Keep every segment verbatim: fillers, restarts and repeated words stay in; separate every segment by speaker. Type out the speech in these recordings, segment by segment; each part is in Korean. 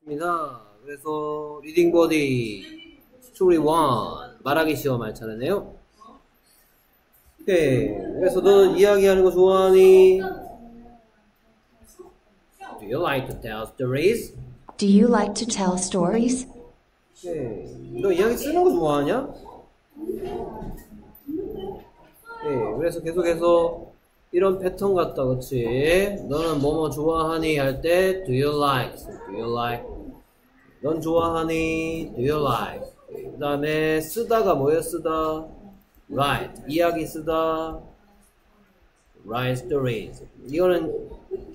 Speaker 1: 입니다. 그래서 리딩 버디 스토리 일 말하기 시험 할 차례네요. 오케이. 그래서 너는 이야기하는 거 좋아하니? Do you like to tell stories?
Speaker 2: Do you like to tell stories?
Speaker 1: 오케이. 너 이야기 쓰는 거 좋아하냐? 오케이. 그래서 계속해서 이런 패턴 같다, 그치? 너는 뭐뭐 좋아하니? 할 때 Do you like? Do you like? 넌 좋아하니? Do you like? 그 다음에 쓰다가 뭐예요? 쓰다? Write. 이야기 쓰다. Write stories. 이거는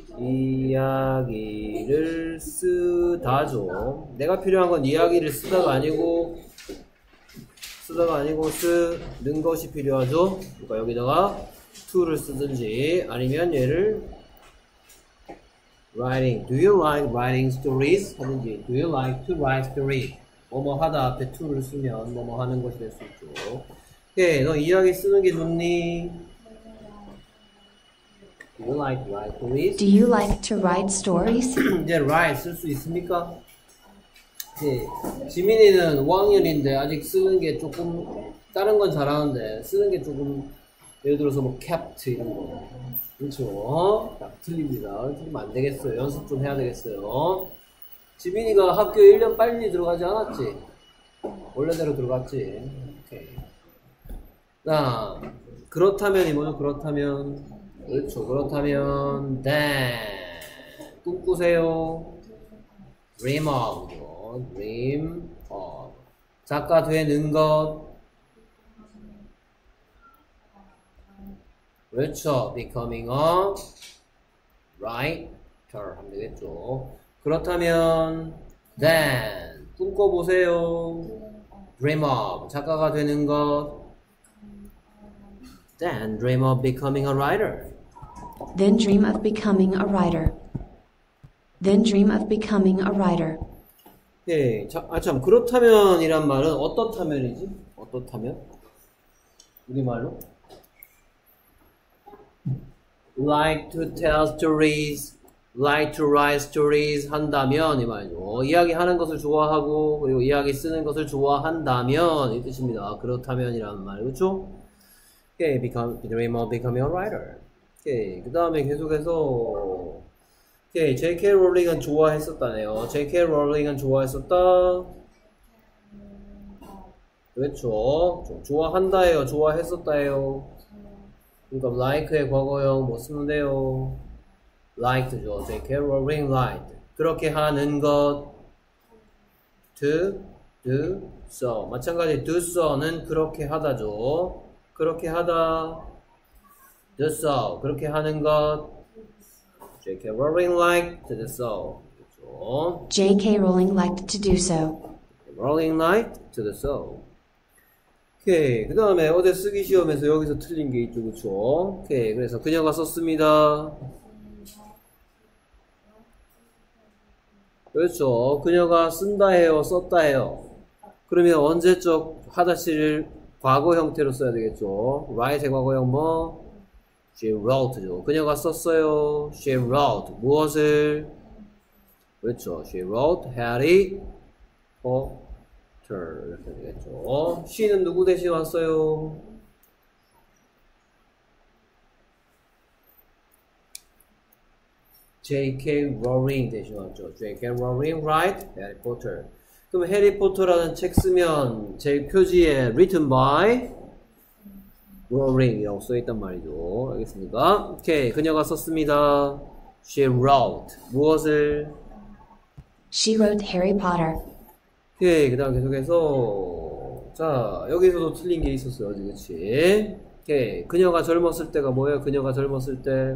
Speaker 1: 이야기를 쓰다죠. 내가 필요한 건 이야기를 쓰다가 아니고 쓰다가 아니고 쓰는 것이 필요하죠. 그러니까 여기다가 to를 쓰든지 아니면 얘를 writing. Do you like writing stories? 하든지 Do you like to write stories? 뭐뭐 하다 앞에 to를 쓰면 뭐뭐 하는 것이 될 수 있죠. 오케이, 너 이야기 쓰는 게 좋니? Do you like to write stories?
Speaker 2: Do you like to write stories?
Speaker 1: 이제 write 쓸 수 있습니까? 네. 지민이는 오 학년인데 아직 쓰는 게 조금 다른 건 잘하는데 쓰는 게 조금 예를 들어서 뭐 kept 이런 거 그렇죠? 어? 딱 틀립니다. 틀리면 안 되겠어요. 연습 좀 해야 되겠어요. 지민이가 학교 일 년 빨리 들어가지 않았지? 원래대로 들어갔지. 오케이. 자, 그렇다면이 뭐죠? 그렇다면 그렇죠. 그렇다면 then 꿈꾸세요. dream of dream of 작가 되는 것 그렇죠. becoming a writer 하면 되겠죠. 그렇다면 then 꿈꿔보세요. dream of 작가가 되는 것 then dream of becoming a writer.
Speaker 2: Then dream of becoming a writer. Then dream of becoming a writer.
Speaker 1: 예, 자, 아, 참, 그렇다면 이란 말은 어떻다면이지? 어떻다면? 우리말로? Like to tell stories, like to write stories 한다면 이 말이죠. 이야기하는 것을 좋아하고 그리고 이야기 쓰는 것을 좋아한다면 이 뜻입니다. 그렇다면 이라는 말, 그렇죠? Okay, become, dream of becoming a writer. 오케이, 그 다음에 계속해서 오케이, 제이 케이 롤링은 좋아했었다네요. 제이 케이 롤링은 좋아했었다. 그렇죠. 좋아한다예요. 좋아했었다예요. 그러니까 like의 과거형 뭐 쓰면 돼요? liked죠. 제이 케이 롤링 liked. 그렇게 하는 것. to, do, so. 마찬가지 do so는 그렇게 하다죠. 그렇게 하다. do so. 그렇게 하는 것. 제이 케이 Rowling liked to do so. 그렇죠.
Speaker 2: J K Rowling liked to do so.
Speaker 1: Rowling liked to do so. 오케이. 그 다음에 어제 쓰기 시험에서 여기서 틀린 게 있죠. 그렇죠. 오케이. 그래서 그녀가 썼습니다. 그렇죠. 그녀가 쓴다 해요. 썼다 해요. 그러면 언제적 하다시를 과거 형태로 써야 되겠죠. write의 과거형 뭐? She wrote죠. 그녀가 썼어요. She wrote. 무엇을? 그렇죠. She wrote Harry Potter. 이렇게 되겠죠. she는 누구 대신 왔어요? 제이 케이 Rowling 대신 왔죠. 제이 케이 Rowling write Harry Potter. 그럼 해리포터라는 책 쓰면 제 표지에 written by Rowling이라고 써있단 말이죠. 알겠습니까? 오케이. 그녀가 썼습니다. She wrote. 무엇을?
Speaker 2: She wrote Harry Potter.
Speaker 1: 오케이. 그 다음 계속해서 자 여기서도 틀린 게 있었어요. 어디 그치? 오케이. 그녀가 젊었을 때가 뭐예요? 그녀가 젊었을 때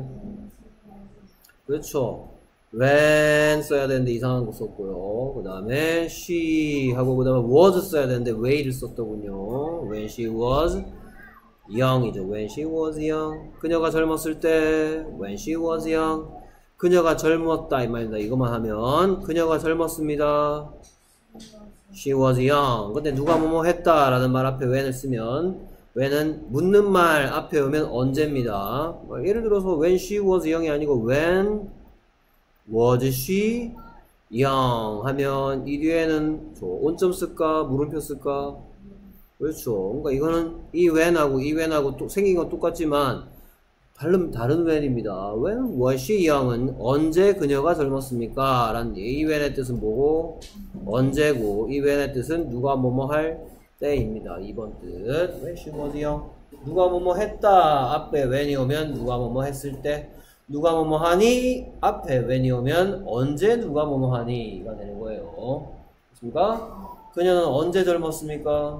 Speaker 1: 그렇죠. when 써야 되는데 이상한 거 썼고요. 그 다음에 she 하고 그 다음에 was 써야 되는데 way를 썼더군요. when she was young이죠. When she was young. 그녀가 젊었을 때 When she was young. 그녀가 젊었다 이 말입니다. 이것만 하면 그녀가 젊었습니다. She was young. 근데 누가 뭐뭐 했다 라는 말 앞에 when을 쓰면 when은 묻는 말 앞에 오면 언제입니다. 예를 들어서 when she was young이 아니고 when was she young 하면 이 뒤에는 저 온점 쓸까 물음표 쓸까? 그렇죠. 그러니까 이거는 이 when하고 이 when하고 또 생긴 건 똑같지만 발음 다른 when입니다. when was she young은 언제 그녀가 젊었습니까? 라는 이 when의 뜻은 뭐고 언제고 이 when의 뜻은 누가 뭐뭐 할 때입니다. 이 번 뜻. when she was young 누가 뭐뭐 했다 앞에 when이 오면 누가 뭐뭐 했을 때 누가 뭐뭐 하니 앞에 when이 오면 언제 누가 뭐뭐 하니가 되는 거예요. 그렇습니까? 그녀는 언제 젊었습니까?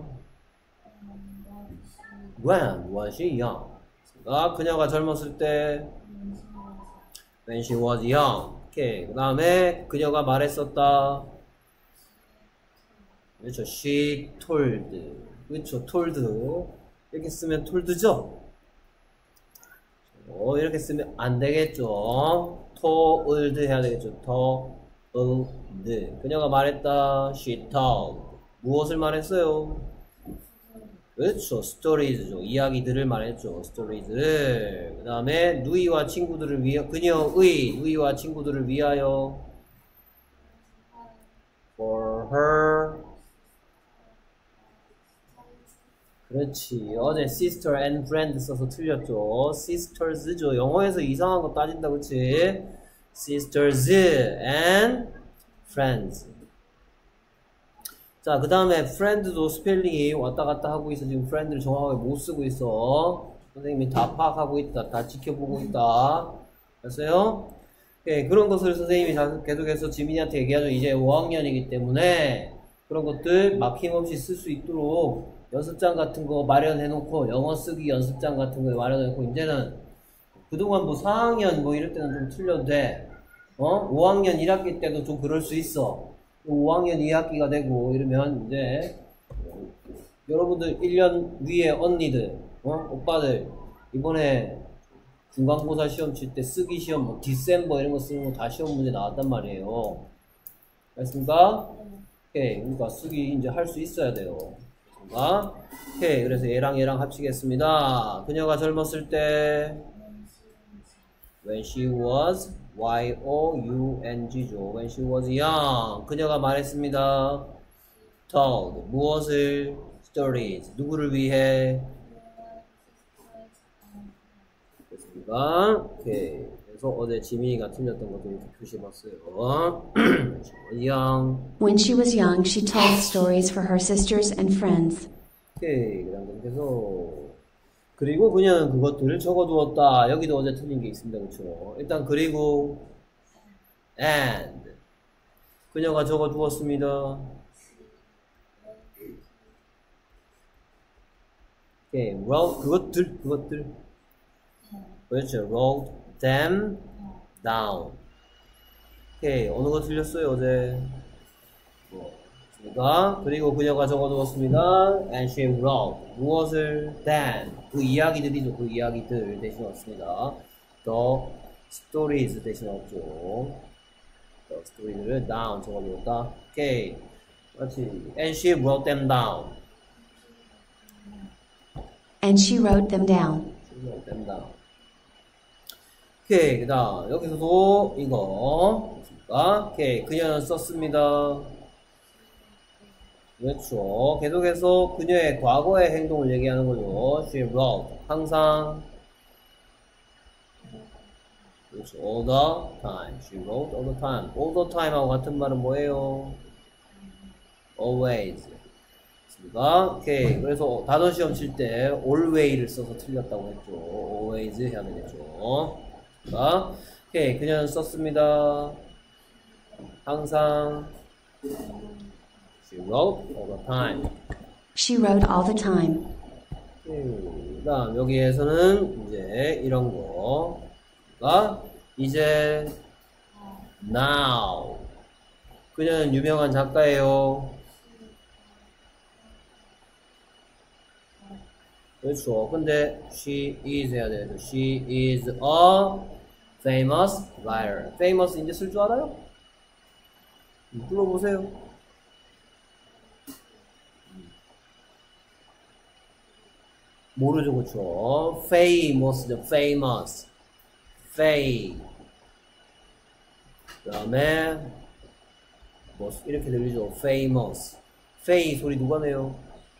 Speaker 1: When was she young? 아, 그녀가 젊었을 때 when she was young. 오케이. 그 다음에 그녀가 말했었다. 그렇죠. she told. 그렇죠. told. 이렇게 쓰면 told죠. 어, 이렇게 쓰면 안 되겠죠. told 해야 되겠죠. told. 그녀가 말했다. she told. 무엇을 말했어요? 그렇죠. 스토리즈죠. 이야기들을 말했죠. 스토리즈를. 그 다음에 누이와 친구들을 위하 그녀의 누이와 친구들을 위하여 for her. 그렇지. 어제 sister and friend 써서 틀렸죠. sisters죠. 영어에서 이상한 거 따진다. 그렇지. sisters and friends. 자, 그 다음에 friend도 스펠링이 왔다 갔다 하고 있어. 지금 friend를 정확하게 못 쓰고 있어. 선생님이 다 파악하고 있다. 다 지켜보고 있다. 됐어요? 예, 그런 것을 선생님이 계속해서 지민이한테 얘기하죠. 이제 오 학년이기 때문에 그런 것들 막힘없이 쓸 수 있도록 연습장 같은 거 마련해놓고 영어 쓰기 연습장 같은 거 마련해놓고 이제는 그동안 뭐 사 학년 뭐 이럴 때는 좀 틀려도 돼. 어? 오 학년 일 학기 때도 좀 그럴 수 있어. 오 학년 이 학기가 되고 이러면 이제 여러분들 일 년 위에 언니들 어? 오빠들 이번에 중간고사 시험 칠 때 쓰기 시험 뭐 디셈버 이런 거 쓰는 거 다 시험 문제 나왔단 말이에요. 알겠습니까? 오케이. 그러니까 쓰기 이제 할 수 있어야 돼요. 알겠습니까? 오케이. 그래서 얘랑 얘랑 합치겠습니다. 그녀가 젊었을 때 when she was Y O U N G죠. When she was young. 그녀가 말했습니다. told. 무엇을? stories. 누구를 위해? 됐습니까? 오케이. 그래서 어제 지민이가 틀렸던 것도 이렇게 표시해봤어요. young.
Speaker 2: When she was young, she told stories for her sisters and friends.
Speaker 1: 오케이. 그 다음 계속해서 그리고 그녀는 그것들을 적어두었다. 여기도 어제 틀린 게 있습니다. 그렇죠? 일단 그리고 and 그녀가 적어두었습니다. 오케이. wrote 그것들 그것들 그렇죠. wrote them down. 오케이. 어느 거 틀렸어요 어제? 뭐. 그리고 그녀가 적어두었습니다. And she wrote. 무엇을? Then. 그 이야기들이죠. 그 이야기들 대신 왔습니다. The stories 대신 왔죠. The stories를 down 적어두었다. 오케이. 그렇지. And she wrote them down.
Speaker 2: And she wrote them down.
Speaker 1: She wrote them down. 오케이. 그 다음, 여기서도 이거. 오케이. 그녀는 썼습니다. 그렇죠. 계속해서 그녀의 과거의 행동을 얘기하는 거죠. She wrote. 항상. 그렇죠. All the time. She wrote all the time. All the time하고 같은 말은 뭐예요? Always. 됐습니까? 오케이. 그래서 단어 시험 칠 때 always를 써서 틀렸다고 했죠. Always 해야 되겠죠. 자, 오케이. 그녀는 썼습니다. 항상. She wrote all the time.
Speaker 2: She wrote all the time.
Speaker 1: 그 다음 여기에서는 이제 이런 거가 이제 now 그녀는 유명한 작가예요. 그렇죠. 근데 she is 해야 되죠. She is a famous writer. famous 이제 쓸 줄 알아요? 불러보세요. 모르죠, 그쵸? famous죠, famous. fame. 그 다음에, 뭐 이렇게 들리죠. famous. fay 소리 누가 내요?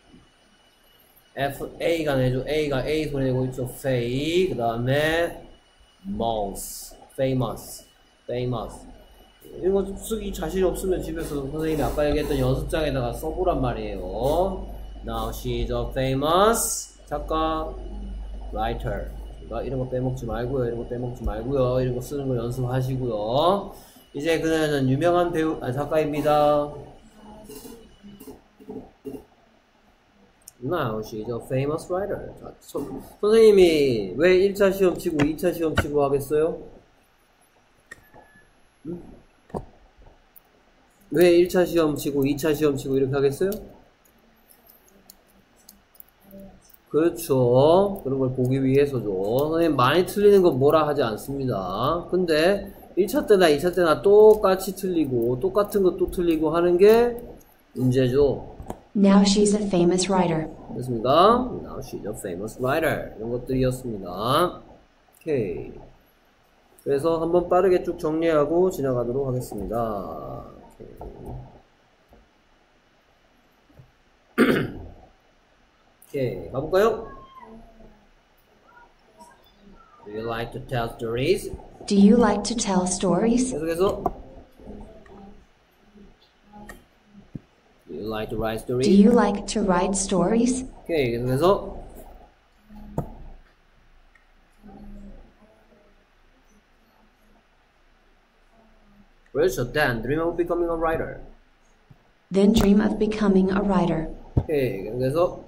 Speaker 1: F, A가 내죠. A가 A 소리 내고 있죠. fay. 그 다음에 mouse. famous. famous. 이거 쓰기 자신이 없으면 집에서 선생님이 아까 얘기했던 연습장에다가 써보란 말이에요. Now she's a famous 작가, writer. 그러니까 이런 거 빼먹지 말고요. 이런 거 빼먹지 말고요. 이런 거 쓰는 거 연습하시고요. 이제 그녀는 유명한 배우, 아, 작가입니다. Now she's a famous writer. 자, 서, 선생님이 왜 일 차 시험 치고 이 차 시험 치고 하겠어요? 응? 왜 일 차 시험 치고 이 차 시험 치고 이렇게 하겠어요? 그렇죠. 그런 걸 보기 위해서죠. 선생님 많이 틀리는 건 뭐라 하지 않습니다. 근데 일 차 때나 이 차 때나 똑같이 틀리고 똑같은 것도 틀리고 하는 게 문제죠.
Speaker 2: Now she's a famous writer.
Speaker 1: 됐습니까? Now she's a famous writer. 이런 것들이었습니다. 오케이. 그래서 한번 빠르게 쭉 정리하고 지나가도록 하겠습니다. 오케이. 오케이. 가볼까요? Do you like to tell stories?
Speaker 2: Do you like to tell stories?
Speaker 1: 계속해서 Do you like to write stories?
Speaker 2: Do you like to write stories?
Speaker 1: 오케이. 계속해서 그렇죠. Then dream of becoming a writer.
Speaker 2: Then dream of becoming a writer.
Speaker 1: 오케이. 계속해서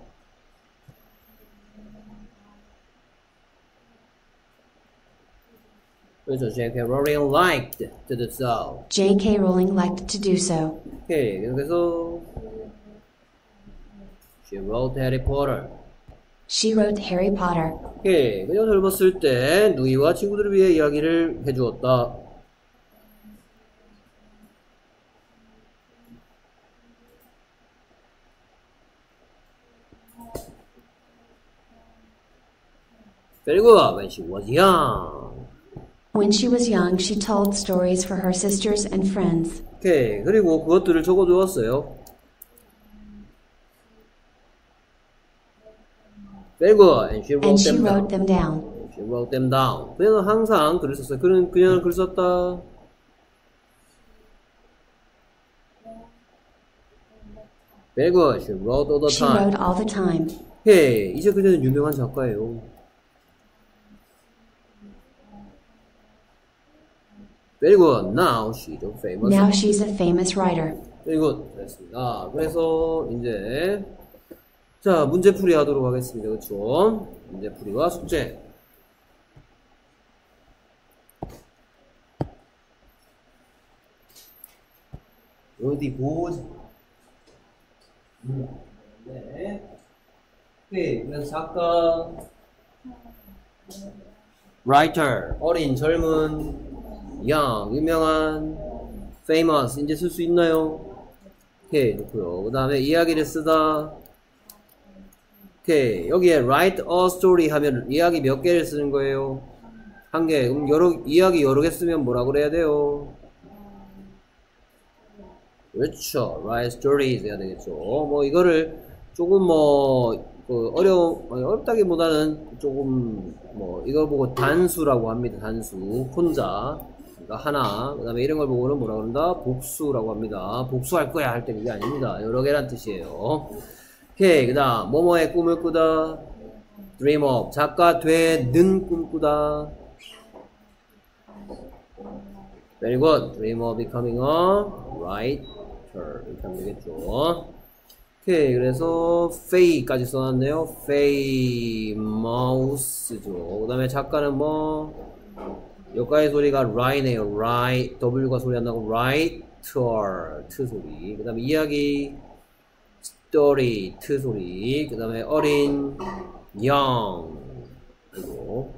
Speaker 1: 그렇죠. J K Rowling liked to do so.
Speaker 2: J K Rowling liked to do so.
Speaker 1: 오케이. 계속해서 She wrote Harry Potter.
Speaker 2: She wrote Harry Potter.
Speaker 1: 오케이. 그녀가 젊었을 때 누이와 친구들을 위해 이야기를 해주었다. Very good. When she was young.
Speaker 2: When she was young, she told stories for her sisters and friends.
Speaker 1: 오케이. 그리고 그것들을 적어두었어요. Very good. And she wrote
Speaker 2: And she
Speaker 1: them
Speaker 2: wrote
Speaker 1: down.
Speaker 2: them down.
Speaker 1: She wrote them down. 그녀는 항상 글을 썼어요. 그는, 그녀는 글 썼다. Very good. She wrote all the
Speaker 2: She
Speaker 1: time.
Speaker 2: wrote all the time.
Speaker 1: 오케이. 이제 그녀는 유명한 작가예요. Very good. Now she's a famous.
Speaker 2: Now she's a famous writer.
Speaker 1: Very good. 됐습니다. 그래서 이제 자 문제풀이 하도록 하겠습니다. 그렇죠? 문제풀이와 숙제. 어디 보자. 네. 오케이. 그래서 작가, writer, 어린, 젊은, young, 유명한, famous, 이제 쓸 수 있나요? 오케이, 좋고요. 그 다음에 이야기를 쓰다. 오케이, 여기에 write a story 하면 이야기 몇 개를 쓰는 거예요? 한 개. 그럼 여러, 이야기 여러 개 쓰면 뭐라 그래야 돼요? 그렇죠. write stories 해야 되겠죠. 뭐 이거를 조금 뭐 그 어려 어렵다기보다는 조금 뭐 이걸 보고 단수라고 합니다. 단수 혼자 그러니까 하나. 그다음에 이런 걸 보고는 뭐라 그런다? 복수라고 합니다. 복수할 거야 할 때 그게 아닙니다. 여러 개란 뜻이에요. 오케이. 그다음 뭐뭐의 꿈을 꾸다. dream of 작가 되는 꿈꾸다. very good. dream of becoming a writer. 이렇게 하면 되겠죠. 오케이. 그래서 fay까지 써놨네요. famous죠. 그 다음에 작가는 뭐 여기까지 소리가 write네요. write W가 소리 안 나고 writer 트 소리. 그 다음에 이야기 story 트 소리. 그 다음에 어린 young 그리고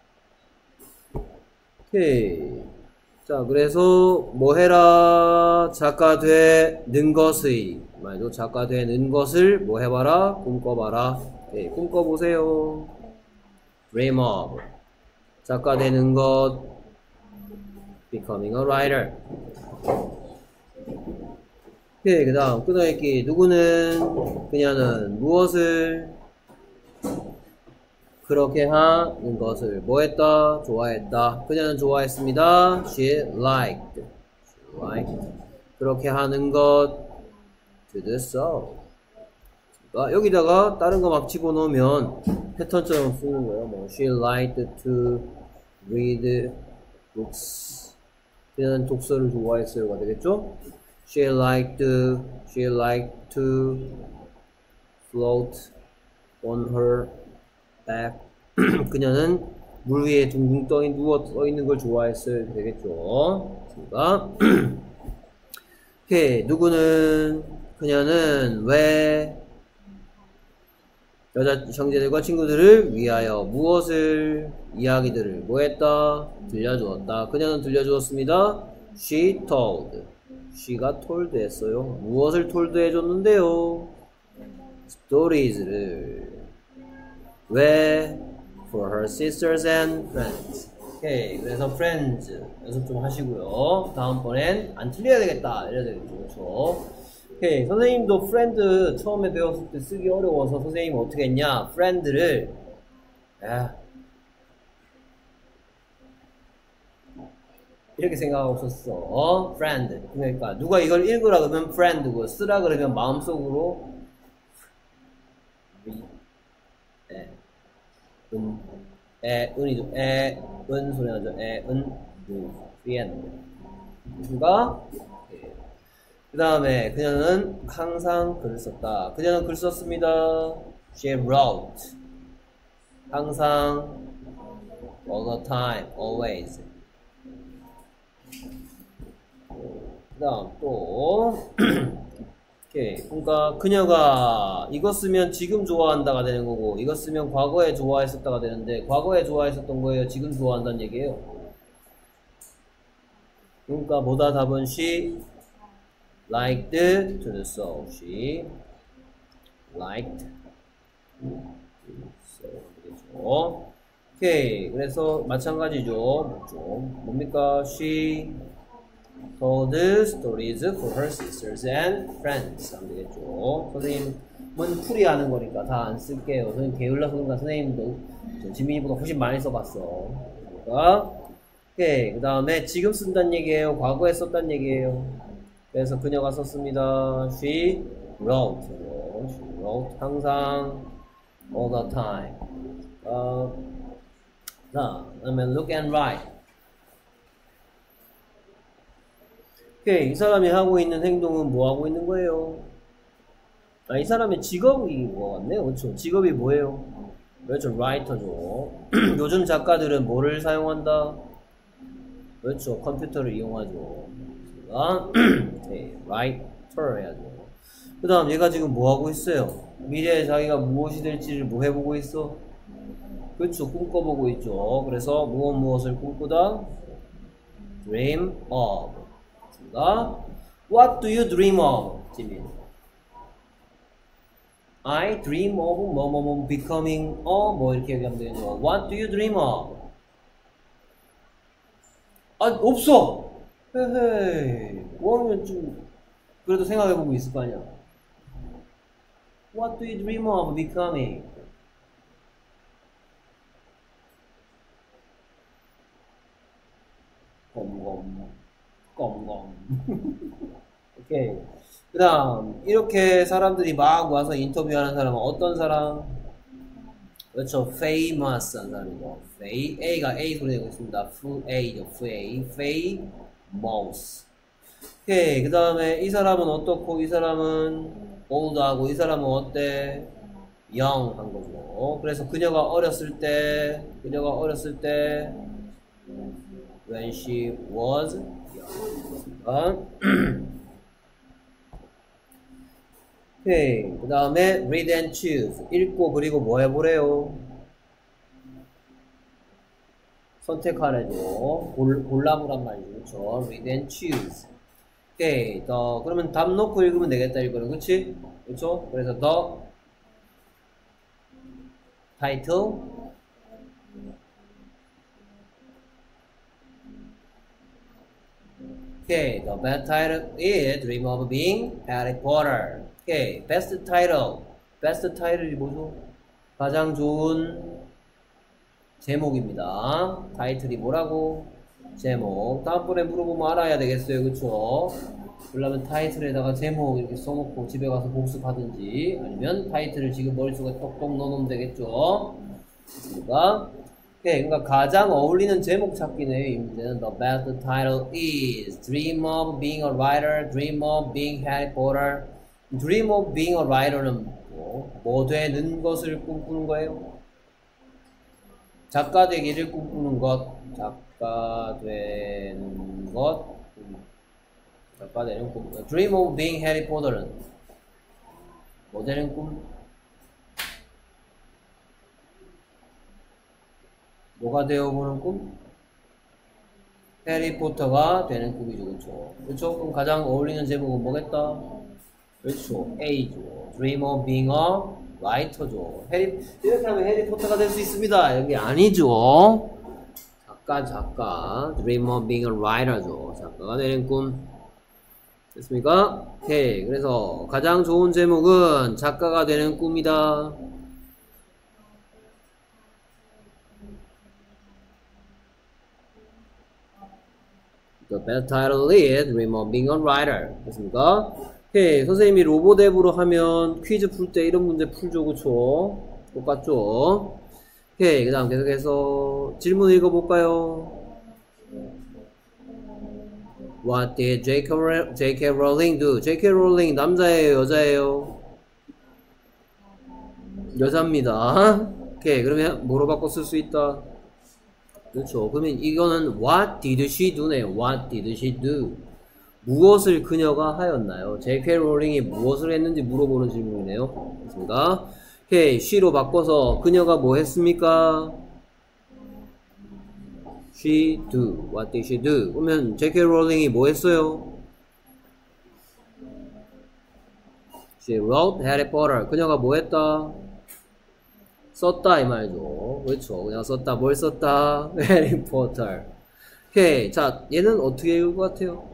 Speaker 1: 오케이. 자, 그래서 뭐 해라? 작가 되는 것의 말도 작가 되는 것을 뭐 해봐라? 꿈꿔봐라. 네, 꿈꿔보세요. dream of 작가 되는 것 becoming a writer 오케이, 그 다음, 끊어읽기. 누구는, 그녀는 무엇을 그렇게 하는 것을 뭐 했다? 좋아했다. 그녀는 좋아했습니다. She liked. She liked. 그렇게 하는 것. To do so. 그러니까 여기다가 다른 거 막 집어넣으면 패턴처럼 쓰는 거예요. 뭐, she liked to read books. 그녀는 독서를 좋아했어요가 되겠죠? She liked, she liked to float on her back. 그녀는 물 위에 둥둥 떠, 누워 떠 있는 걸 좋아했어요. 되겠죠? 그러니까 오케이. 누구는, 그녀는 왜 여자 형제들과 친구들을 위하여 무엇을, 이야기들을 뭐 했다? 들려주었다. 그녀는 들려주었습니다. She told. she가 told 했어요. 무엇을 told 해줬는데요? stories를. 왜? for her sisters and friends. 오케이. 그래서 friends 연습 좀 하시고요. 다음번엔 안 틀려야 되겠다. 이래야 되겠죠. 그렇죠? 오케이. 선생님도 friend 처음에 배웠을 때 쓰기 어려워서 선생님이 어떻게 했냐? friend를 야, 이렇게 생각하고 썼어. 어? friend. 그러니까 누가 이걸 읽으라 그러면 friend고 쓰라 그러면 마음속으로 네. 은, 에, 은이죠. 에, 은 소리 나죠. 에, 은, 느, friend. 그러니까 그 다음에 그녀는 항상 글을 썼다. 그녀는 글 썼습니다. She wrote. 항상 all the time, always. 그 다음 또 오케이. 그러니까 그녀가 이거 쓰면 지금 좋아한다가 되는 거고 이거 쓰면 과거에 좋아했었다가 되는데 과거에 좋아했었던 거예요. 지금 좋아한다는 얘기예요. 그러니까 뭐다 답은 she liked to do so. She liked to do so. 그렇죠. 오케이. 그래서 마찬가지죠. 좀 뭡니까? She told stories for her sisters and friends. 하면 되겠죠. 선생님은 풀이하는 거니까 다 안 쓸게요. 선생님 게을러서 그런가 선생님도 지민이보다 훨씬 많이 써봤어. 그러니까 오케이. 그 다음에 지금 쓴다는 얘기예요. 과거에 썼다는 얘기예요. 그래서 그녀가 썼습니다. She wrote. She wrote. 항상 all the time. 어, 자, 그다음에 look and write. 오케이. 이 사람이 하고 있는 행동은 뭐 하고 있는 거예요? 아, 이 사람의 직업이 뭐 같네요. 그렇죠. 직업이 뭐예요? 그렇죠. 라이터죠. 요즘 작가들은 뭐를 사용한다? 그렇죠. 컴퓨터를 이용하죠. 오케이. 라이터 해야죠. 그 다음 얘가 지금 뭐 하고 있어요? 미래에 자기가 무엇이 될지를 뭐 해보고 있어? 그렇죠. 꿈꿔보고 있죠. 그래서 무엇 무엇을 꿈꾸다? dream of. What do you dream of? 지민. I dream of 뭐뭐뭐 becoming a 뭐 이렇게 얘기하면 되죠. What do you dream of? 아 없어. 헤헤. 뭐하면 좀 그래도 생각해보고 있을 거 아니야. What do you dream of becoming? 곰곰 곰곰. 오케이. 그 다음 이렇게 사람들이 막 와서 인터뷰하는 사람은 어떤 사람? 그렇죠. famous 한 사람이죠. Fay, A가 A 소리 내고 있습니다. fu A죠. Fay, famous. 오케이. 그 다음에 이 사람은 어떻고 이 사람은 old하고 이 사람은 어때? young 한 거죠. 그래서 그녀가 어렸을 때 그녀가 어렸을 때 when she was young. 오케이. 그 다음에 read and choose. 읽고 그리고 뭐 해보래요? 선택하래죠. 골, 골라보란 말이죠. 그렇죠. read and choose. 오케이. 더 그러면 답 놓고 읽으면 되겠다 이거는. 그치? 그렇죠? 그래서 the title Okay, the best title is Dream of Being Harry Potter. Okay, best title. best title이 뭐죠? 가장 좋은 제목입니다. 타이틀이 뭐라고? 제목. 다음번에 물어보면 알아야 되겠어요. 그쵸? 그러려면 타이틀에다가 제목 이렇게 써놓고 집에 가서 복습하든지 아니면 타이틀을 지금 머릿속에 똑똑 넣어놓으면 되겠죠? 됐습니까? 오케이, 그러니까 가장 어울리는 제목 찾기네. 이 문제는 the best title is Dream of Being a Writer, Dream of Being Harry Potter. Dream of Being a Writer는 뭐, 뭐 되는 것을 꿈꾸는 거예요? 작가 되기를 꿈꾸는 것, 작가 되는 것, 작가 되는 꿈. Dream of Being Harry Potter는 뭐 되는 꿈? 뭐가 되어보는 꿈? 해리포터가 되는 꿈이죠. 그렇죠? 그렇죠? 그럼 가장 어울리는 제목은 뭐겠다? 그렇죠. A죠. Dream of being a writer죠. 해리, 이렇게 하면 해리포터가 될 수 있습니다. 여기 아니죠. 작가, 작가. Dream of being a writer죠. 작가가 되는 꿈. 됐습니까? 오케이. 그래서 가장 좋은 제목은 작가가 되는 꿈이다. The best title is Dream of Being a Writer. 됐습니까? 오케이. 선생님이 로봇 앱으로 하면 퀴즈 풀 때 이런 문제 풀죠. 그쵸? 똑같죠? 오케이. 그 다음 계속해서 질문 읽어볼까요? What did J K Rowling do? J K Rowling 남자예요? 여자예요? 여자입니다. 오케이. 그러면 뭐로 바꿔 쓸 수 있다? 그렇죠. 그러면 이거는 What did she do네요. What did she do? 무엇을 그녀가 하였나요? 제이 케이 롤링이 무엇을 했는지 물어보는 질문이네요. 됐습니까? 오케이. she로 바꿔서 그녀가 뭐 했습니까? She do. What did she do? 그러면 제이 케이 롤링이 뭐 했어요? She wrote Harry Potter. 그녀가 뭐 했다? 썼다 이 말이죠. 그렇죠. 그냥 썼다. 뭘 썼다? 해리 포터. 오케이. 자, 얘는 어떻게 읽을 것 같아요?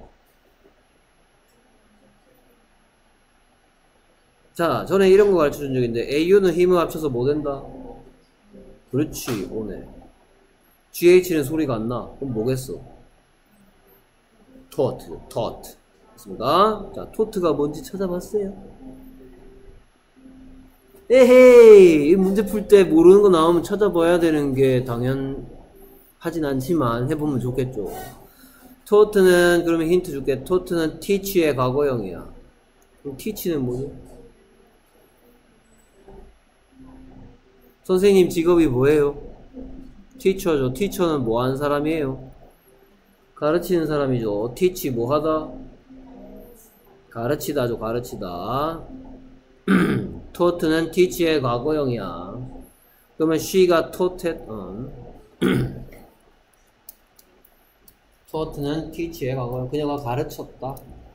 Speaker 1: 자, 전에 이런 거 가르쳐준 적인데 에이유는 힘을 합쳐서 뭐 된다? 그렇지. 오네. 지에이치는 소리가 안 나. 그럼 뭐겠어? taught. taught. 됐습니까? 자, tought가 뭔지 찾아봤어요? 에헤이, 이 문제 풀 때 모르는 거 나오면 찾아봐야 되는 게 당연하진 않지만 해보면 좋겠죠. tought는 그러면 힌트 줄게. tought는 teach의 과거형이야. 그럼 teach는 뭐죠? 선생님 직업이 뭐예요? teacher죠. teacher는 뭐 하는 사람이에요? 가르치는 사람이죠. teach 뭐 하다? 가르치다죠. 가르치다. taught는 teach의 과거형이야. 그러면 she가 taught, 어. taught는 teach의 과거형. 그녀가 가르쳤다.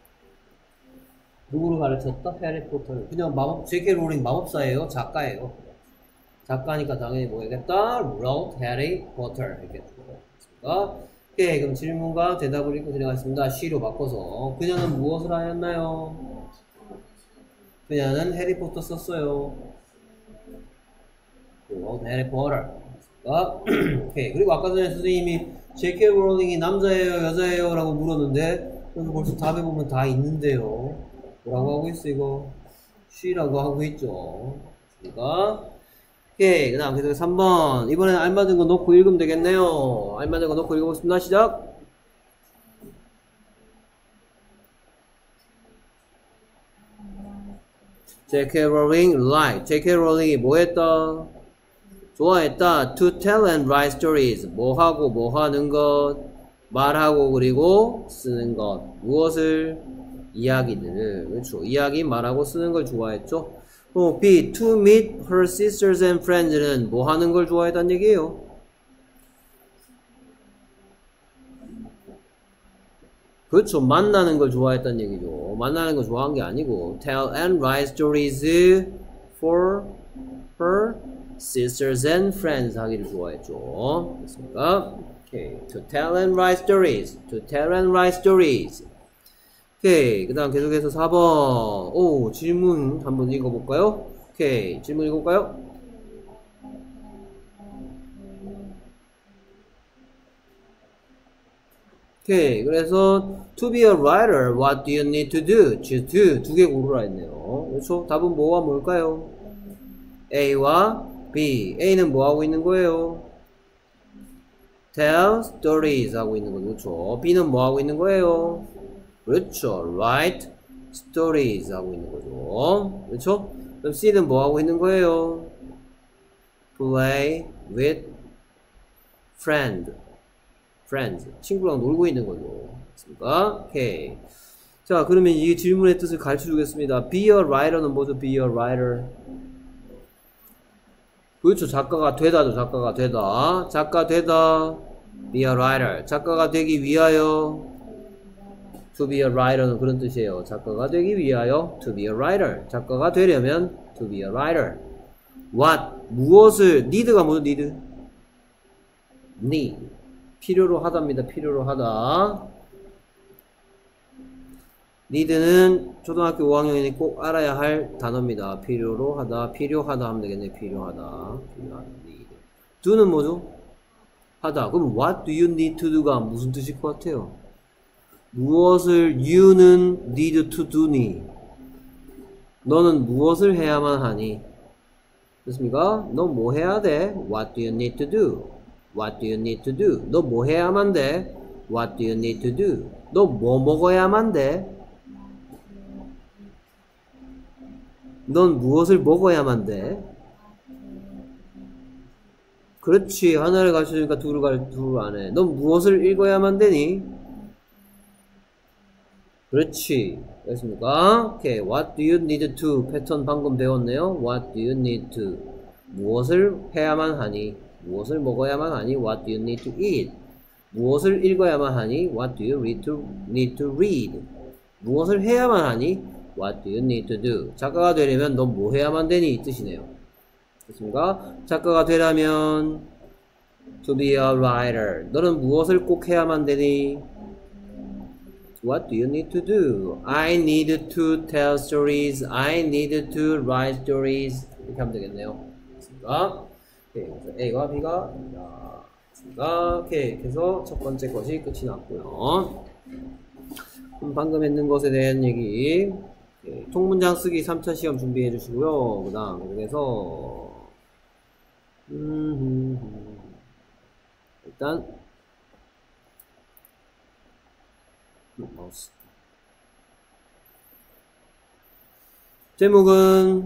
Speaker 1: 누구를 가르쳤다? 해리포터를. 그냥 마법, 제이 케이 롤링 마법사예요? 작가예요? 작가니까 당연히 뭐 해야겠다? wrote Harry Potter. 했겠죠. 오케이. 그럼 질문과 대답을 읽고 들어가겠습니다. she로 바꿔서. 그녀는 무엇을 하였나요? 그녀는 해리포터 썼어요. wrote Harry Potter. 오케이. 그리고 아까 전에 선생님이 제이 케이 롤링이 남자예요? 여자예요? 라고 물었는데 여기 벌써 답에 보면 다 있는데요. 뭐라고 하고 있어 이거? she라고 하고 있죠. 그러니까 오케이. 그 다음 계속 삼 번. 이번에는 알맞은 거 놓고 읽으면 되겠네요. 알맞은 거 놓고 읽어보겠습니다. 시작. 제이 케이 Rowling like. 제이 케이 Rowling이 뭐 했다? 좋아했다. To tell and write stories. 뭐 하고 뭐 하는 것. 말하고 그리고 쓰는 것. 무엇을? 이야기들을. 그렇죠. 이야기 말하고 쓰는 걸 좋아했죠. 어, B. To meet her sisters and friends는 뭐 하는 걸 좋아했다는 얘기예요? 그렇죠. 만나는 걸 좋아했다는 얘기죠. 만나는 걸 좋아한 게 아니고 tell and write stories for her sisters and friends 하기를 좋아했죠. 됐습니까? 오케이. To tell and write stories. To tell and write stories. 오케이. 그 다음 계속해서 사 번. 오, 질문 한번 읽어볼까요? 오케이. 질문 읽어볼까요? 오케이. 그래서 to be a writer, what do you need to do? choose two. 두 개 고르라 했네요. 그렇죠? 답은 뭐와 뭘까요? A와 B. A는 뭐 하고 있는 거예요? tell stories 하고 있는 거죠. 그렇죠? B는 뭐 하고 있는 거예요? 그렇죠. write stories 하고 있는 거죠. 그렇죠? 그럼 C는 뭐 하고 있는 거예요? play with friend. friends. 친구랑 놀고 있는 거죠. 맞습니까? 오케이. 자, 그러면 이 질문의 뜻을 가르쳐 주겠습니다. be a writer는 뭐죠? be a writer. 그렇죠. 작가가 되다죠. 작가가 되다. 작가 되다. be a writer. 작가가 되기 위하여. to be a writer는 그런 뜻이에요. 작가가 되기 위하여. to be a writer. 작가가 되려면 to be a writer. what. 무엇을. need가 뭐죠? need. need. 필요로 하다입니다. 필요로 하다. need는 초등학교 오 학년이 꼭 알아야 할 단어입니다. 필요로 하다, 필요하다 하면 되겠네. 필요하다. 필요하다. need. do는 뭐죠? 하다. 그럼 what do you need to do가 무슨 뜻일 것 같아요? 무엇을 you는 need to do니? 너는 무엇을 해야만 하니? 됐습니까? 너 뭐 해야 돼? What do you need to do? What do you need to do? 너 뭐 해야만 돼? What do you need to do? 너 뭐 먹어야만 돼? 넌 무엇을 먹어야만 돼? 그렇지. 하나를 가르쳐주니까 둘을 가르쳐, 둘 안 해. 넌 무엇을 읽어야만 되니? 그렇지. 됐습니까? 오케이. What do you need to? 패턴 방금 배웠네요. What do you need to? 무엇을 해야만 하니? 무엇을 먹어야만 하니? What do you need to eat? 무엇을 읽어야만 하니? What do you need to, need to read? 무엇을 해야만 하니? What do you need to do? 작가가 되려면 넌 뭐 해야만 되니? 이 뜻이네요. 됐습니까? 작가가 되려면 to be a writer. 너는 무엇을 꼭 해야만 되니? What do you need to do? I need to tell stories. I need to write stories. 이렇게 하면 되겠네요. 됐습니까? 오케이, 그래서 A와 B가 있습니다. 오케이, 그래서 첫 번째 것이 끝이 났고요. 그럼 방금 했는 것에 대한 얘기. 오케이, 통문장 쓰기 삼 차 시험 준비해 주시고요. 그 다음, 그래서 음, 일단 마우스 제목은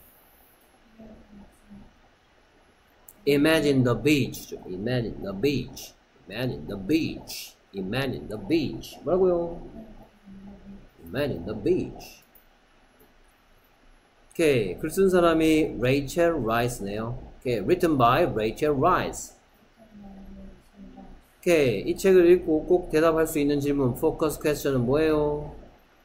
Speaker 1: Imagine the beach. Imagine the beach. Imagine the beach. Imagine the beach. 뭐라고요? Imagine the beach. 오케이. 글 쓴 사람이 Rachel Rice네요. 오케이. Written by Rachel Rice. 오케이. 이 책을 읽고 꼭 대답할 수 있는 질문, focus question은 뭐예요?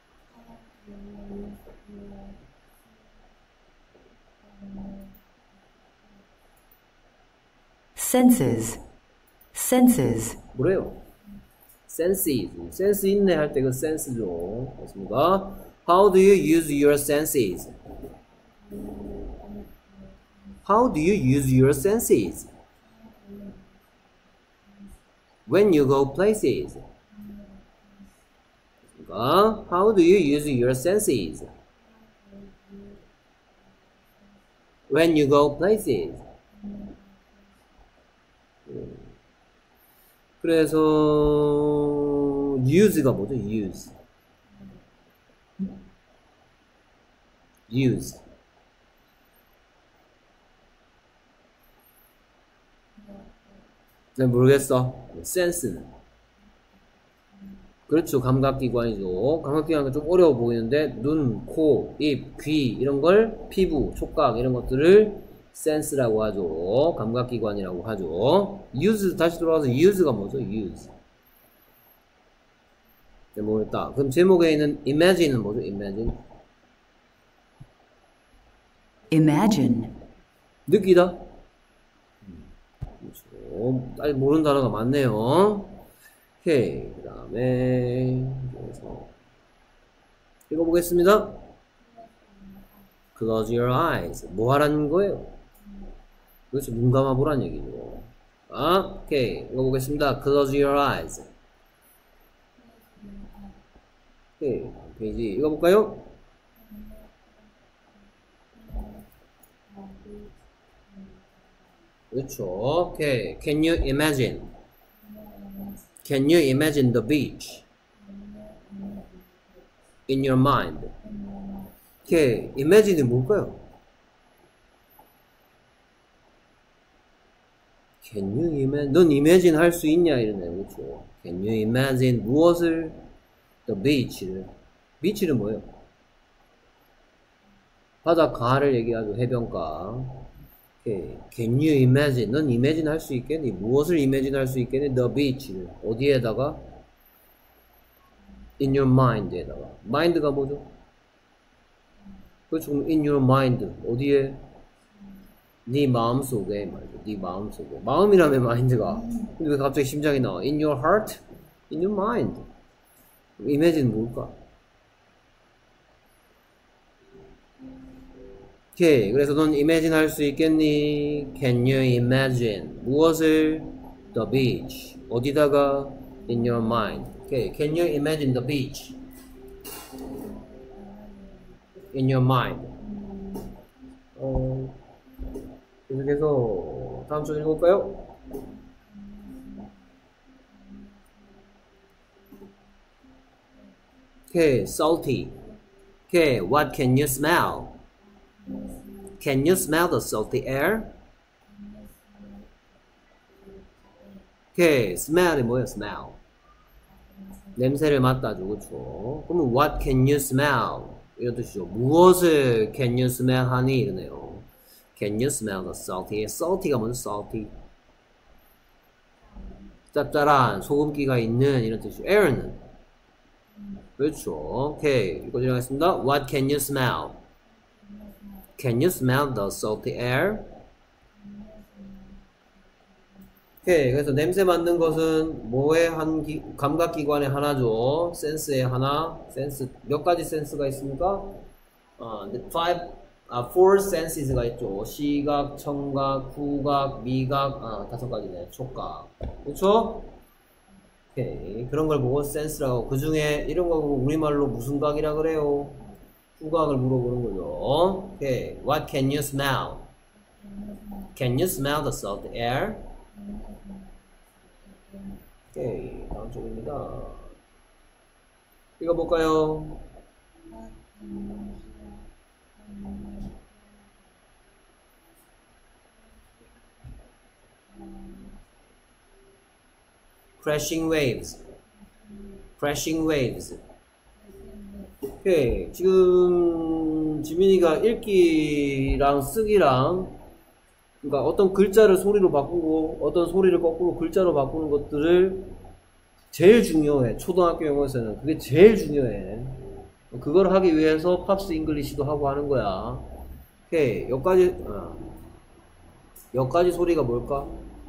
Speaker 3: senses, senses.
Speaker 1: 뭐래요? senses. 센스 있네 할 때 그 sense죠. 맞습니까? How do you use your senses? How do you use your senses? When you go places. 맞습니까? How do you use your senses? When you go places. 그래서 use가 뭐죠? use. use. 네, 모르겠어. sense는. 그렇죠. 감각기관이죠. 감각기관은 좀 어려워 보이는데 눈, 코, 입, 귀 이런 걸 피부, 촉각 이런 것들을 sense라고 하죠. 감각기관이라고 하죠. use 다시 돌아와서 use가 뭐죠? use. 네, 모르겠다. 그럼 제목에 있는 imagine은 뭐죠? imagine.
Speaker 3: Imagine.
Speaker 1: 느끼다. 그렇죠. 오, 딱 모르는 단어가 많네요. 오케이. 그 다음에, 읽어보겠습니다. Close your eyes. 뭐 하라는 거예요? 그렇죠. 눈 감아보란 얘기죠. 아, 오케이. 읽어보겠습니다. Close your eyes. 오케이. 페이지 읽어볼까요? 그렇죠. 오케이. Can you imagine? Can you imagine the beach? In your mind. 오케이. imagine이 뭘까요? Can you imagine? 넌 imagine 할 수 있냐? 이러네요. 그렇죠. Can you imagine 무엇을? The beach를. beach는 뭐예요? 바닷가를 얘기하죠. 해변가. 오케이. Can you imagine? 넌 imagine 할 수 있겠니? 무엇을 imagine 할 수 있겠니? The beach를. 어디에다가? In your mind에다가. mind가 뭐죠? 그렇죠. in your mind. 어디에? 네 마음속에 말이죠. 네 마음속에. 마음이라며 mind가. 근데 왜 갑자기 심장이 나와? In your heart? In your mind. imagine 뭘까? 오케이. 그래서 넌 imagine 할 수 있겠니? Can you imagine? 무엇을? The beach. 어디다가? In your mind. 오케이. Can you imagine the beach? In your mind. 어, 계속해서 다음 줄 읽어볼까요? 오케이. Salty. 오케이. What can you smell? Can you smell the salty air? 오케이. smell이 뭐예요? smell. 냄새를 맡다죠. 그렇죠. 그러면 what can you smell? 이런 뜻이죠. 무엇을 can you smell 하니? 이러네요. Can you smell the salty air? salty가 뭐죠? salty. 짭짤한 소금기가 있는 이런 뜻이죠. air는 그렇죠. 오케이. 이거 진행하겠습니다. What can you smell? Can you smell the salty air? 오케이. 그래서 냄새 맡는 것은 뭐의 한 기, 감각기관의 하나죠. 센스의 하나. 센스 몇 가지 센스가 있습니까? 어, five, 아, four senses가 있죠. 시각, 청각, 후각, 미각, 아, 다섯 가지네. 촉각. 그렇죠? 오케이. 그런 걸 보고 센스라고. 그 중에 이런 거 보고 우리말로 무슨 각이라 그래요? 후각을 물어보는 거죠. 오케이. What can you smell? Can you smell the salt air? 오케이. 다음 쪽입니다. 읽어볼까요? crashing waves. crashing waves. 오케이. 지금 지민이가 읽기랑 쓰기랑 그러니까 어떤 글자를 소리로 바꾸고 어떤 소리를 거꾸로 글자로 바꾸는 것들을 제일 중요해. 초등학교 영어에서는 그게 제일 중요해. 그걸 하기 위해서 팝스 잉글리시도 하고 하는 거야. 오케이. 여기까지 어. 여기까지 소리가 뭘까?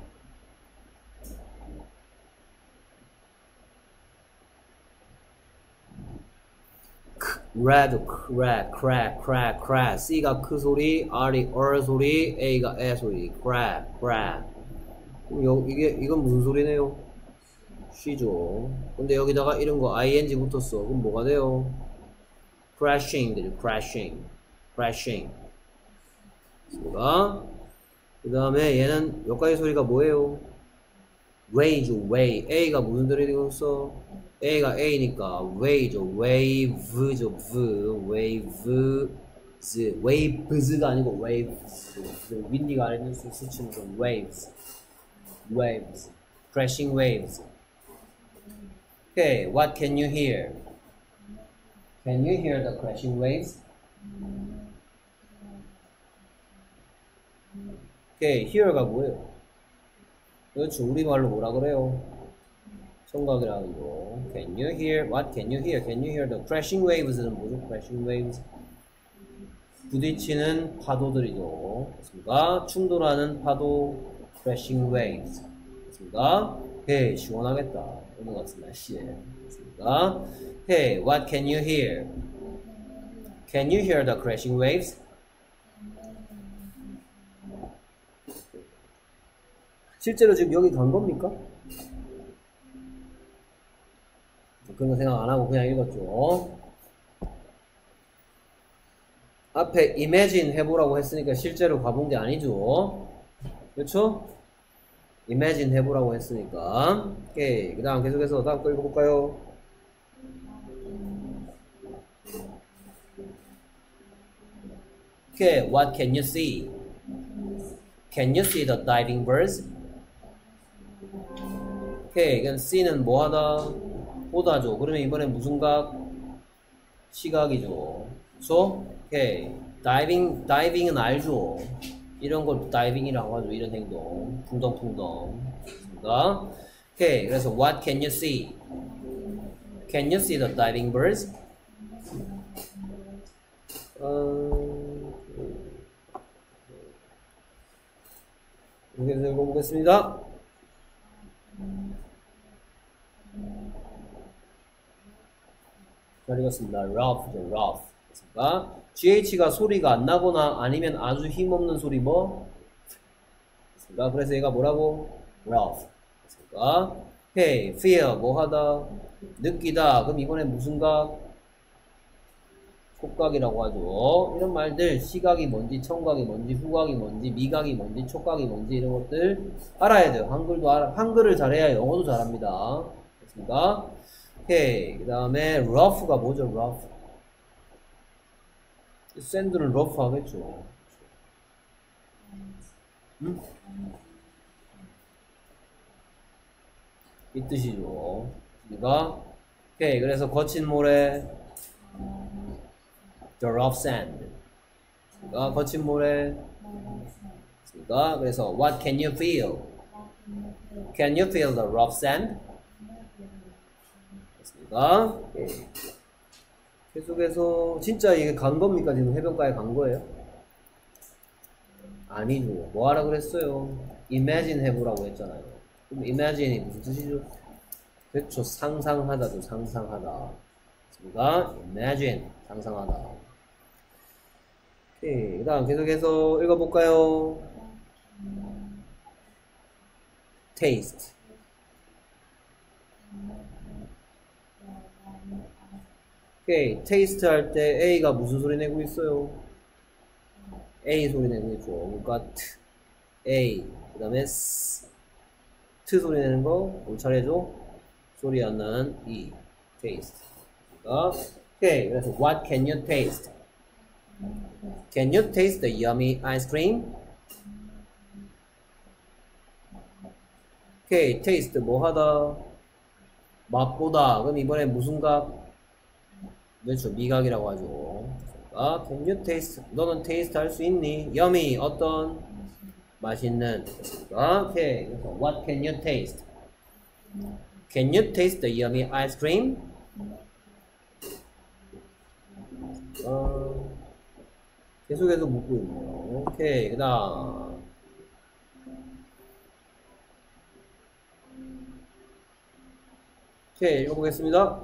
Speaker 1: red, crack, crack, crack, crack. C가 크 소리, R이 얼 소리, A가 에 소리. crack, crack. 요, 이게, 이건 무슨 소리네요? 쉬죠. 근데 여기다가 이런 거 ing 붙었어. 그럼 뭐가 돼요? crashing 되죠. crashing. crashing. 그 다음에 얘는 여기까지 소리가 뭐예요? wave죠. wave. A가 무슨 소리 되겠어? A가 A니까 wave죠. wave죠. v. waves. waves가 아니고 waves. 윈디가 아니면 스치는 건 waves. waves. crashing waves. Okay, what can you hear? Can you hear the crashing waves? Okay, hear가 뭐예요? 그렇죠. 우리말로 뭐라 그래요? 청각이라는 거. Can you hear? What can you hear? Can you hear the crashing waves는 뭐죠? crashing waves. 부딪히는 파도들이죠. 그렇습니까? 충돌하는 파도. crashing waves. 됐습니까? 오케이, 시원하겠다. 오늘 같은 날씨에. 됐습니까? 오케이, what can you hear? Can you hear the crashing waves? 실제로 지금 여기 간 겁니까? 그런 거 생각 안 하고 그냥 읽었죠. 앞에 imagine 해보라고 했으니까 실제로 가본 게 아니죠. 그렇죠? imagine 해보라고 했으니까. 오케이. 그 다음 계속해서 다음 거 읽어볼까요? 오케이. What can you see? Can you see the diving birds? 오케이. 그럼 see는 뭐 하다? 보다죠. 그러면 이번엔 무슨 각? 시각이죠. 그렇죠? 오케이. 다이빙, 다이빙은 알죠. 이런 걸 다이빙이라고 하죠. 이런 행동. 풍덩풍덩. 됐습니까? 오케이. 그래서 what can you see? Can you see the diving birds? 어... 여기서 읽어보겠습니다. 잘 읽었습니다. rough죠. rough. 됐습니까? 지에이치가 소리가 안 나거나 아니면 아주 힘없는 소리 뭐? 됐습니까? 그래서 얘가 뭐라고? rough. 됐습니까? 오케이. feel 뭐 하다? 느끼다. 그럼 이번에 무슨 각? 촉각이라고 하죠. 이런 말들 시각이 뭔지, 청각이 뭔지, 후각이 뭔지, 미각이 뭔지, 촉각이 뭔지 이런 것들 알아야 돼요. 한글도 알아, 한글을 잘해야 영어도 잘합니다. 됐습니까? 오케이. 그 다음에 rough가 뭐죠? rough. 샌드는 rough 하겠죠. 음? 이 뜻이죠. 그러니까 오케이. 그래서 거친 모래 the rough sand. 그러니까 거친 모래. 그러니까 그래서 what can you feel? Can you feel the rough sand? 됐습니까? 오케이. 계속해서 진짜 이게 간 겁니까? 지금 해변가에 간 거예요? 아니죠. 뭐 하라 그랬어요? imagine 해보라고 했잖아요. 그럼 imagine이 무슨 뜻이죠? 그렇죠. 상상하다죠. 상상하다. 그러니까 imagine 상상하다. 오케이. 그 다음 계속해서 읽어볼까요? taste. 오케이. taste 할 때 A가 무슨 소리 내고 있어요? A 소리 내고 있죠. 그러니까 T, A. 그 다음에 S, T 소리 내는 거 올차례죠? 소리 안 나는 E, taste. 그러니까 오케이. 그래서 what can you taste? Can you taste the yummy ice cream? 오케이. taste 뭐 하다? 맛보다. 그럼 이번에 무슨 각? 그렇죠. 미각이라고 하죠. 아, can you taste? 너는 taste 할 수 있니? yummy 어떤? 맛있는. 오케이. 그래서 what can you taste? Can you taste the yummy ice cream? 어, 계속해서 묻고 있네요. 오케이. 그 다음. 오케이. 읽어보겠습니다.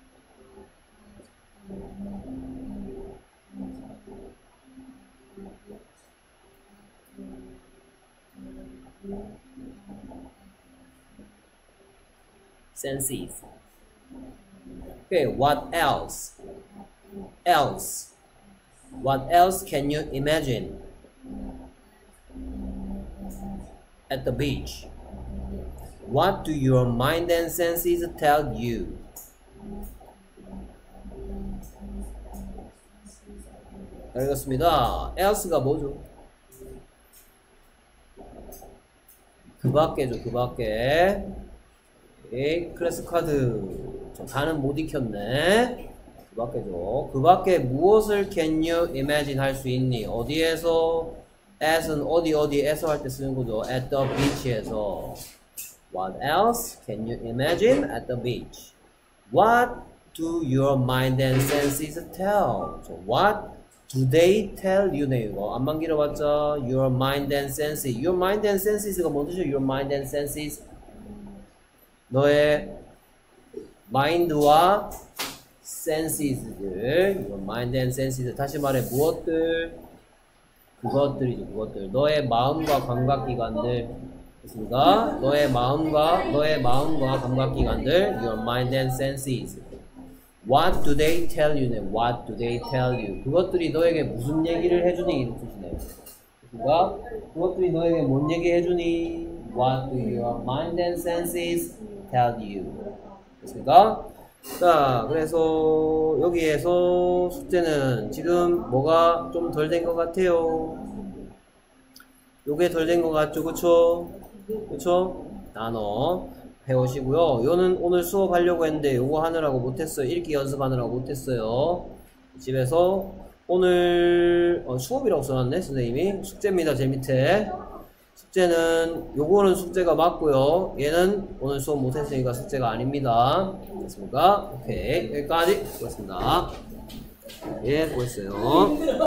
Speaker 1: senses. Okay, what else? Else. What else can you imagine? At the beach. What do your mind and senses tell you? 잘 읽었습니다. else가 뭐죠? 그 밖에죠, 그 밖에. 오케이, 클래스 카드. 저 다는 못 익혔네. 그 밖에죠. 그 밖에 무엇을 can you imagine 할 수 있니? 어디에서? at은 어디 어디에서 할 때 쓰는 거죠. at the beach에서. What else can you imagine at the beach? What do your mind and senses tell? So what do they tell you? 네, 이거 안만 길어봤자 your mind and senses. Your mind and senses가 뭔 뜻이에요? Your mind and senses. 너의 mind와 senses들, 이건 mind and senses. 다시 말해 무엇들? 그것들이죠, 그것들. 너의 마음과 감각기관들. 됐습니까? 너의 마음과 너의 마음과 감각기관들. Your mind and senses. What do they tell you네. What do they tell you? 그것들이 너에게 무슨 얘기를 해주니? 이런 뜻이네. 됐습니까? 그것들이 너에게 뭔 얘기 해주니? What do your mind and senses tell you? 됐습니까? 자, 그래서 여기에서 숙제는 지금 뭐가 좀 덜 된 것 같아요. 요게 덜 된 것 같죠, 그쵸? 그쵸? 단어 배우시고요. 요는 오늘 수업하려고 했는데 요거 하느라고 못했어요. 읽기 연습하느라고 못했어요. 집에서 오늘 어, 수업이라고 써놨네 선생님이. 숙제입니다. 제 밑에 숙제는 요거는 숙제가 맞고요. 얘는 오늘 수업 못했으니까 숙제가 아닙니다. 됐습니까? 오케이, 여기까지 수고했습니다. 예, 수고했어요.